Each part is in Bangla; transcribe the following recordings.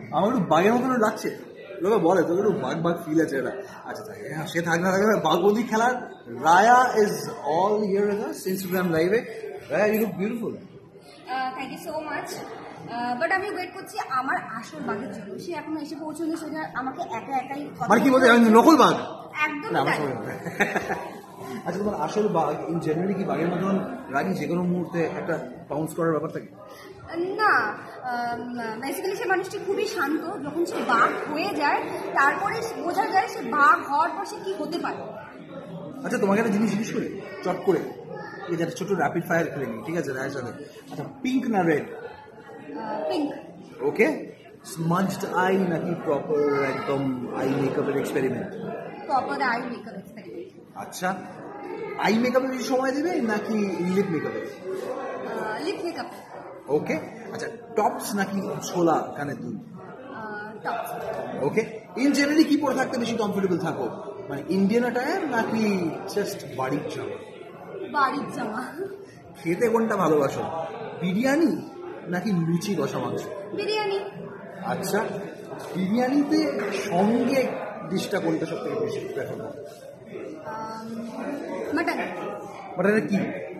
আমার একটু বাঘের মতন লাগছে, লোকে বলে তোকে একটু বাঘ বাঘ ফিল আছে এটা। আচ্ছা থাকে, হ্যাঁ সে থাকবে থাকবে। বাঘবন্দি খেলার Raya is all here with us Instagram লাইভে। Raya, you look beautiful. Thank you so much. But আমি ওয়েট করছি আমার আসল বাঘের জন্য। সে এখনো এসে পৌঁছয়নি, সেটা আমাকে একা একাই মানে কি বলতে নকল বাঘ? একদম না আমার সময় আচ্ছা, তোমার আসল বাঘ ইন জেনারেলি কি বাঘের মতন রাগি যে কোনো মুহূর্তে একটা বাউন্স করার ব্যাপার থাকে? না, বেসিক্যালি সে মানুষটি খুবই শান্ত। যখন সে বাঘ হয়ে যায় তারপরে বোঝা যায় সে বাঘ হওয়ার পর সে কি হতে পারে। আচ্ছা তোমাকে একটা জিনিস জিজ্ঞেস করি চট করে, এই যে একটা ছোট র্যাপিড ফায়ার খেলে নিই, ঠিক আছে রায়ের সাথে। আচ্ছা, পিঙ্ক না red? Pink. Okay. Smudged eye নাকি প্রপার একদম আই মেকআপের experiment? Proper eye makeup experiment. আচ্ছা, আই মেকআপে বেশি সময় দেবে নাকি লিপ মেকআপে? Lip makeup. ওকে। আচ্ছা, টপস নাকি ছোলা কানের দুল? টপস। ওকে। ইন জেনারেলি কি পরে থাকতে বেশি কমফোর্টেবল থাকো, মানে ইন্ডিয়ান অ্যাটায়ার নাকি জাস্ট বাড়ির জামা? বাড়ির জামা। খেতে কোনটা ভালোবাসো, বিরিয়ানি নাকি লুচি কষা মাংস? বিরিয়ানি। আচ্ছা, বিরিয়ানিতে সঙ্গে ডিশটা কোনটা সব থেকে বেশি প্রেফার করো? মাটন। বাট কি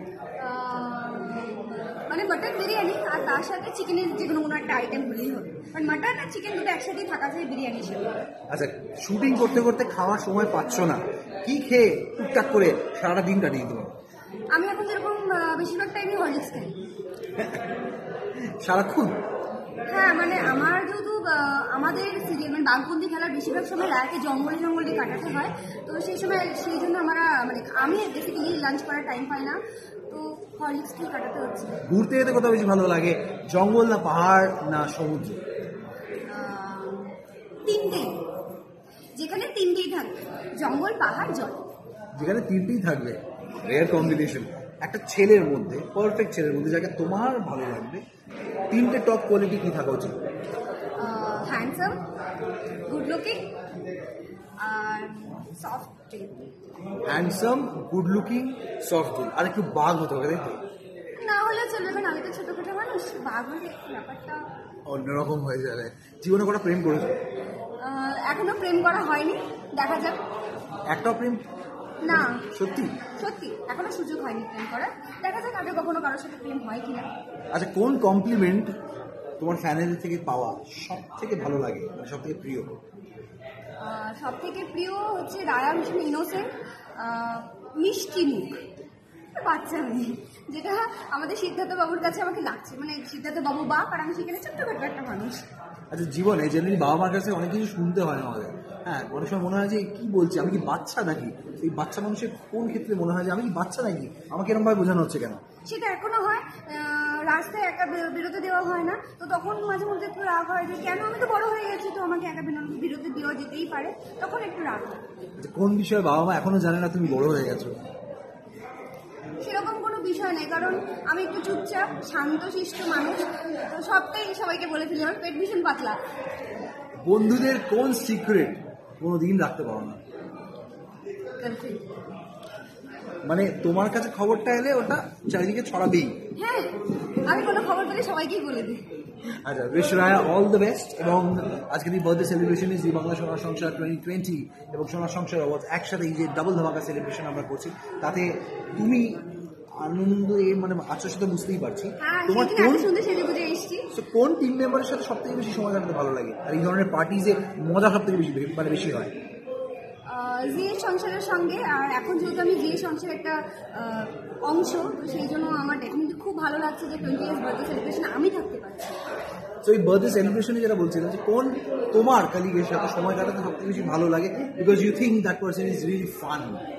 মানে মাটন বিরিয়ানি, আর তার সাথে চিকেনের যে কোনো একটা আইটেম হলেই হবে। কারণ মাটন আর চিকেন দুটো একসাথেই থাকা যায় বিরিয়ানির সাথে। আচ্ছা, শুটিং করতে করতে খাওয়ার সময় পাচ্ছ না, কি খেয়ে টুকটাক করে সারাটা দিন কাটিয়ে দেবো? আমি এখন যেরকম বেশিরভাগ টাইমই হরলিক্স খাই। সারাক্ষণ? হ্যাঁ, মানে আমার যেহেতু আমাদের সিরিয়াল মানে বাঘবন্দি খেলার বেশিরভাগ সময় রায়কে জঙ্গলে জঙ্গলে কাটাতে হয়, তো সেই সময় সেই জন্য আমরা মানে আমি বেসিক্যালি লাঞ্চ করার টাইম পাই না, তো হরলিক্স খেয়ে কাটাতে হচ্ছে। ঘুরতে যেতে কোথাও বেশি ভালো লাগে, জঙ্গল না পাহাড় না সমুদ্র? তিনটেই, যেখানে তিনটেই থাকবে, জঙ্গল পাহাড় জল। যেখানে তিনটেই থাকবে, রেয়ার কম্বিনেশন। একটা ছেলের মধ্যে, পারফেক্ট ছেলের মধ্যে যাকে তোমার ভালো লাগবে, তিনটে টপ কোয়ালিটি কি থাকা উচিত? হ্যান্ডসাম, গুড লুকিং আর soft. Handsome, good looking, soft, আর একটু বাঘ হতে হবে, তাই তো? না হলে চলবে, কারণ আমি তো ছোটখাটো মানুষ, বাঘ হলে ব্যাপারটা অন্যরকম হয়ে যাবে। জীবনে কটা প্রেম করেছো? এখনো প্রেম করা হয়নি, দেখা যাক। একটাও প্রেম? না, সত্যি? সত্যি এখনো সুযোগ হয়নি প্রেম করার, দেখা যাক আগে কখনো কারোর সাথে প্রেম হয় কিনা। আচ্ছা, কোন কমপ্লিমেন্ট তোমার ফ্যানের থেকে পাওয়া সব থেকে ভালো লাগে, মানে সব থেকে প্রিয়? সব থেকে প্রিয় হচ্ছে রায়া ভীষণ ইনোসেন্ট, মিষ্টি মুখ, বাচ্চা মেয়ে, যেটা আমাদের সিদ্ধার্থ বাবুর কাছে আমাকে লাগছে। মানে সিদ্ধার্থ বাবু বাপ আর আমি সেখানে ছোট্টখাটো একটা মানুষ। আচ্ছা, জীবনে জেনারেলি বাবা মার কাছে অনেক কিছু শুনতে হয় আমাদের। হ্যাঁ, অনেক সময় মনে হয় যে কি বলছি, আমি কি বাচ্চা নাকি? এই বাচ্চা মানুষের কোন ক্ষেত্রে মনে হয় যে আমি কি বাচ্চা নাকি, আমাকে এরকম ভাবে বোঝানো হচ্ছে কেন? সেটা এখনো হয়, রাস্তায় একা বেরোতে দেওয়া হয় না, তো তখন মাঝে মধ্যে একটু রাগ হয় যে কেন, আমি তো বড় হয়ে গেছি, তো আমাকে একা বেরোতে দেওয়া যেতেই পারে, তখন একটু রাগ হয়। আচ্ছা, কোন বিষয়ে বাবা মা এখনো জানে না তুমি বড় হয়ে গেছো? সেরকম কোনো বিষয় নেই, কারণ আমি একটু চুপচাপ শান্তশিষ্ট মানুষ, তো সবটাই সবাইকে বলে ফেলি আমার পেট ভীষণ পাতলা। বন্ধুদের কোন সিক্রেট কোনোদিন রাখতে পারো না? মানে তোমার কাছে খবরটা এলে ওটা চারিদিকে ছড়াবেই। হ্যাঁ, আমি কোনো খবর পেলে সবাইকেই বলে দিই। আচ্ছা, wish Raya all the best. এবং আজকের এই বার্থডে সেলিব্রেশনে জি বাংলা সোনার সংসার 2020 এবং সোনার সংসার অ্যাওয়ার্ডস একসাথে এই যে ডাবল ধামাকা সেলিব্রেশন আমরা করছি, তাতে তুমি আনন্দ মানে আচ্ছা সাথে বুঝতেই পারছি। তোমার কোন টিম মেম্বারের সাথে সব থেকে বেশি সময় কাটাতে ভালো লাগে, আর এই ধরনের পার্টিজে মজা সব থেকে বেশি মানে বেশি হয়? জিএ সংসারের সঙ্গে, আর এখন যেহেতু আমি জিএ সংসারের একটা অংশ, তো সেই জন্য আমার ডেফিনেটলি খুব ভালো লাগছে যে 20 ইয়ার্স বার্থডে সেলিব্রেশন আমি থাকতে পারছি। তো এই বার্থডে সেলিব্রেশনে যেটা বলছিলাম যে কোন তোমার কলিগের সাথে সময় কাটাতে সব থেকে বেশি ভালো লাগে, because you think that person is really fun?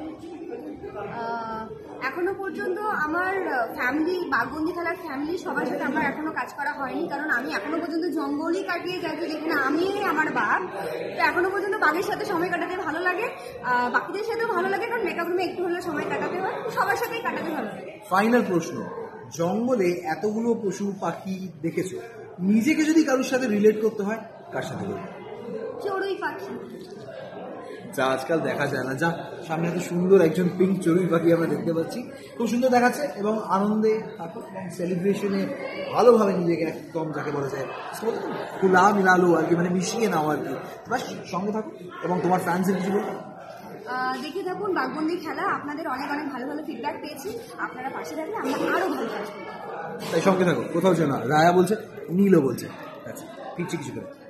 এখনো পর্যন্ত আমার ফ্যামিলি, বাঘবন্দি খেলার ফ্যামিলি সবার সাথে আমার এখনো কাজ করা হয়নি, কারণ আমি এখনো পর্যন্ত জঙ্গলই কাটিয়ে যাচ্ছি, যেখানে আমি আমার বাঘ, তো এখনো পর্যন্ত বাঘের সাথে সময় কাটাতে ভালো লাগে, বাকিদের সাথেও ভালো লাগে, কারণ মেকআপ রুমে একটু হলেও সময় কাটাতে হয়, সবার সাথেই কাটাতে ভালো লাগে। ফাইনাল প্রশ্ন, জঙ্গলে এতগুলো পশু পাখি দেখেছো, নিজেকে যদি কারোর সাথে রিলেট করতে হয় কার সাথে করবে? চড়ুই পাখি। যা আজকাল দেখা যায় না। যা সামনে এত সুন্দর একজন পিঙ্ক চড়ুই পাখি আমরা দেখতে পাচ্ছি, খুব সুন্দর দেখাচ্ছে এবং আনন্দে থাকো এবং সেলিব্রেশনে ভালোভাবে নিজেকে একদম যাকে বলা যায় খোলা মিলালো আর কি, মানে মিশিয়ে নাও আর কি। বাস সঙ্গে থাকো এবং তোমার ফ্যান্সের কিছু বলো। দেখে থাকুন বাঘবন্দি খেলা, আপনাদের অনেক অনেক ভালো ভালো ফিডব্যাক পেয়েছি, আপনারা পাশে থাকলে আমরা আরও ভালো কাজ করবো। তাই সঙ্গে থাকো, কোথাও যেও না। রায়া বলছে, নীলও বলছে, আচ্ছা ফিরছি কিছু করে।